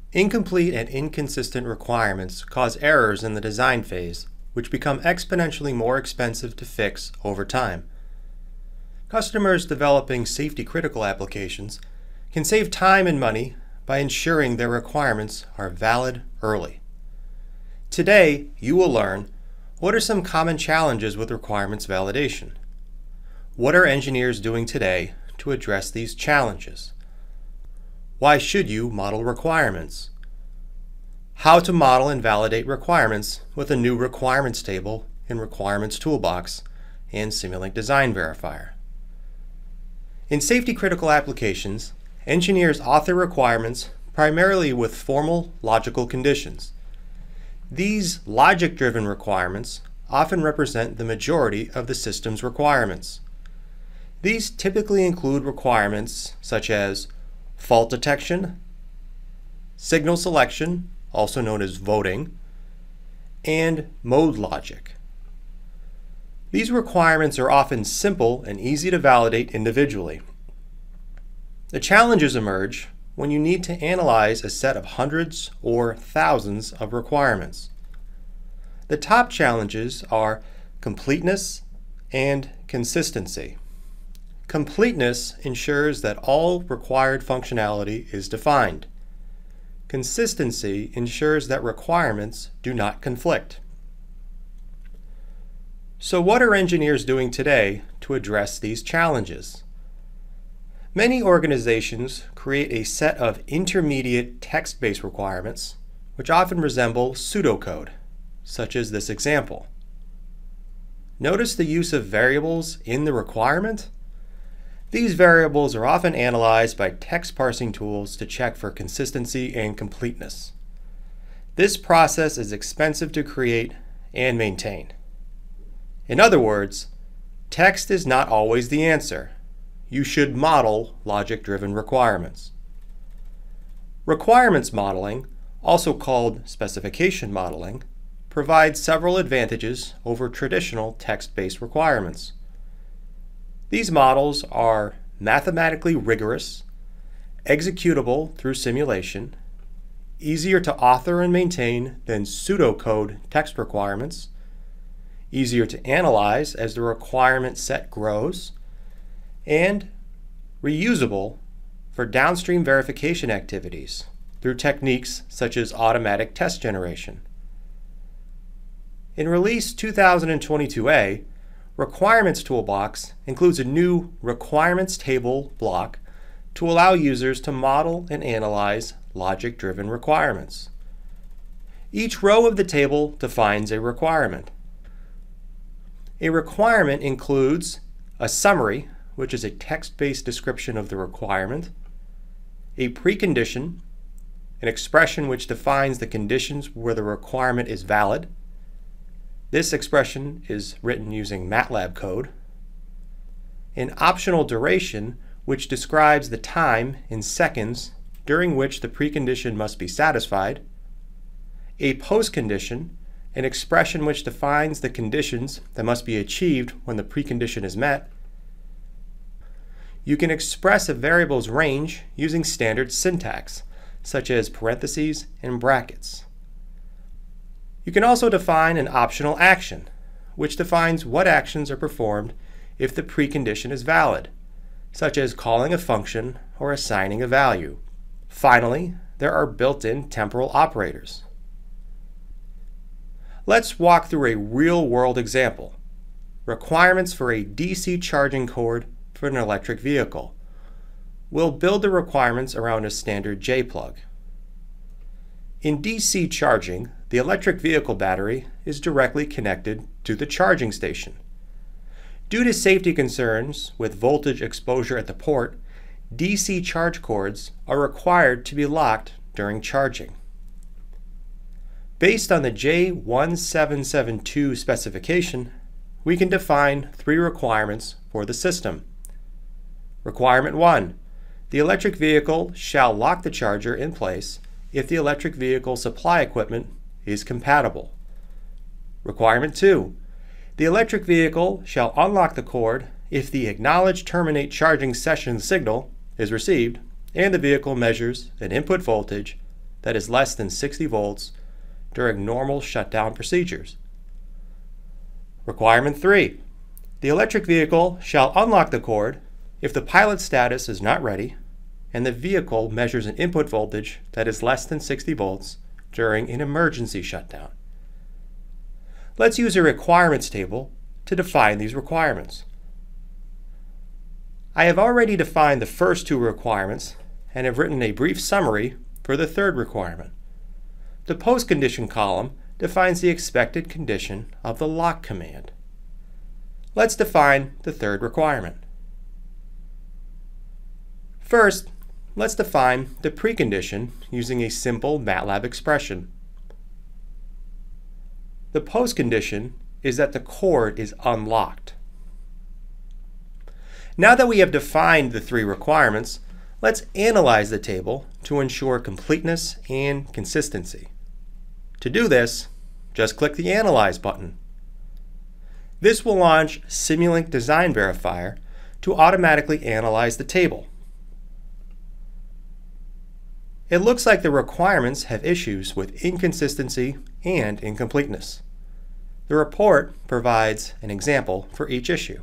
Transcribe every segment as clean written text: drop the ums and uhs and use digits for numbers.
Incomplete and inconsistent requirements cause errors in the design phase, which become exponentially more expensive to fix over time. Customers developing safety-critical applications can save time and money by ensuring their requirements are valid early. Today, you will learn what are some common challenges with requirements validation. What are engineers doing today to address these challenges? Why should you model requirements? How to model and validate requirements with a new requirements table in Requirements Toolbox and Simulink Design Verifier. In safety-critical applications, engineers author requirements primarily with formal logical conditions. These logic-driven requirements often represent the majority of the system's requirements. These typically include requirements such as fault detection, signal selection, also known as voting, and mode logic. These requirements are often simple and easy to validate individually. The challenges emerge when you need to analyze a set of hundreds or thousands of requirements. The top challenges are completeness and consistency. Completeness ensures that all required functionality is defined. Consistency ensures that requirements do not conflict. So what are engineers doing today to address these challenges? Many organizations create a set of intermediate text-based requirements, which often resemble pseudocode, such as this example. Notice the use of variables in the requirement? These variables are often analyzed by text parsing tools to check for consistency and completeness. This process is expensive to create and maintain. In other words, text is not always the answer. You should model logic-driven requirements. Requirements modeling, also called specification modeling, provides several advantages over traditional text-based requirements. These models are mathematically rigorous, executable through simulation, easier to author and maintain than pseudocode text requirements, easier to analyze as the requirement set grows, and reusable for downstream verification activities through techniques such as automatic test generation. In Release 2022A, Requirements Toolbox includes a new Requirements Table block to allow users to model and analyze logic-driven requirements. Each row of the table defines a requirement. A requirement includes a summary, which is a text-based description of the requirement, a precondition, an expression which defines the conditions where the requirement is valid. This expression is written using MATLAB code. An optional duration, which describes the time in seconds during which the precondition must be satisfied. A postcondition, an expression which defines the conditions that must be achieved when the precondition is met. You can express a variable's range using standard syntax, such as parentheses and brackets. You can also define an optional action, which defines what actions are performed if the precondition is valid, such as calling a function or assigning a value. Finally, there are built-in temporal operators. Let's walk through a real-world example. Requirements for a DC charging cord for an electric vehicle. We'll build the requirements around a standard J-plug. In DC charging, the electric vehicle battery is directly connected to the charging station. Due to safety concerns with voltage exposure at the port, DC charge cords are required to be locked during charging. Based on the J1772 specification, we can define three requirements for the system. Requirement 1. The electric vehicle shall lock the charger in place if the electric vehicle supply equipment is compatible. Requirement 2. The electric vehicle shall unlock the cord if the acknowledge terminate charging session signal is received and the vehicle measures an input voltage that is less than 60 volts during normal shutdown procedures. Requirement 3. The electric vehicle shall unlock the cord if the pilot status is not ready and the vehicle measures an input voltage that is less than 60 volts during an emergency shutdown. Let's use a requirements table to define these requirements. I have already defined the first two requirements and have written a brief summary for the third requirement. The post-condition column defines the expected condition of the lock command. Let's define the third requirement. First, let's define the precondition using a simple MATLAB expression. The postcondition is that the cord is unlocked. Now that we have defined the three requirements, let's analyze the table to ensure completeness and consistency. To do this, just click the Analyze button. This will launch Simulink Design Verifier to automatically analyze the table. It looks like the requirements have issues with inconsistency and incompleteness. The report provides an example for each issue.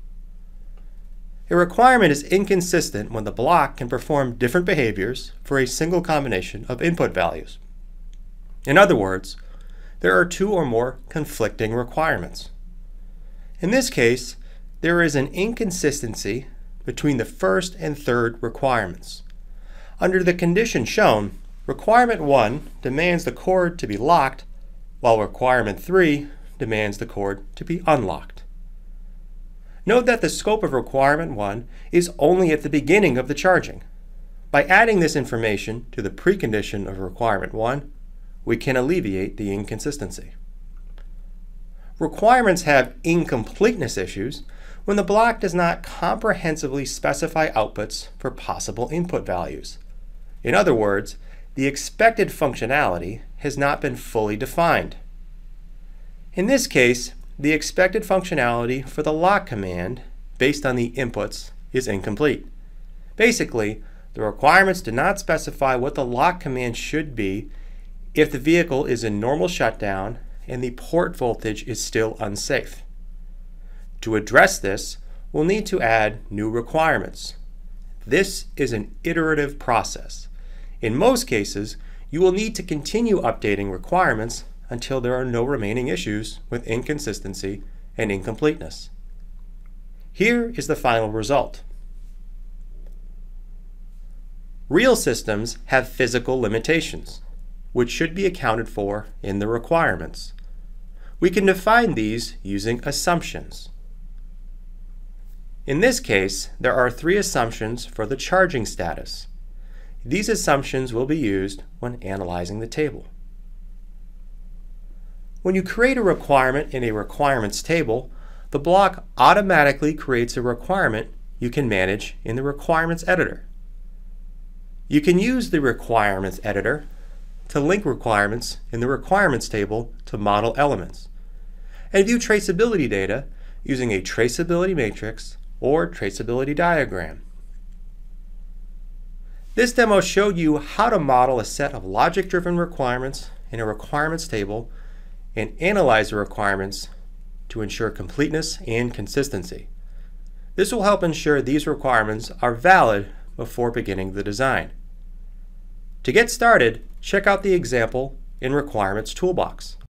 A requirement is inconsistent when the block can perform different behaviors for a single combination of input values. In other words, there are two or more conflicting requirements. In this case, there is an inconsistency between the first and third requirements. Under the condition shown, requirement 1 demands the cord to be locked, while requirement 3 demands the cord to be unlocked. Note that the scope of requirement 1 is only at the beginning of the charging. By adding this information to the precondition of requirement 1, we can alleviate the inconsistency. Requirements have incompleteness issues when the block does not comprehensively specify outputs for possible input values. In other words, the expected functionality has not been fully defined. In this case, the expected functionality for the lock command based on the inputs is incomplete. Basically, the requirements do not specify what the lock command should be if the vehicle is in normal shutdown and the port voltage is still unsafe. To address this, we'll need to add new requirements. This is an iterative process. In most cases, you will need to continue updating requirements until there are no remaining issues with inconsistency and incompleteness. Here is the final result. Real systems have physical limitations, which should be accounted for in the requirements. We can define these using assumptions. In this case, there are three assumptions for the charging status. These assumptions will be used when analyzing the table. When you create a requirement in a requirements table, the block automatically creates a requirement you can manage in the requirements editor. You can use the requirements editor to link requirements in the requirements table to model elements, and view traceability data using a traceability matrix or traceability diagram. This demo showed you how to model a set of logic-driven requirements in a requirements table and analyze the requirements to ensure completeness and consistency. This will help ensure these requirements are valid before beginning the design. To get started, check out the example in Requirements Toolbox.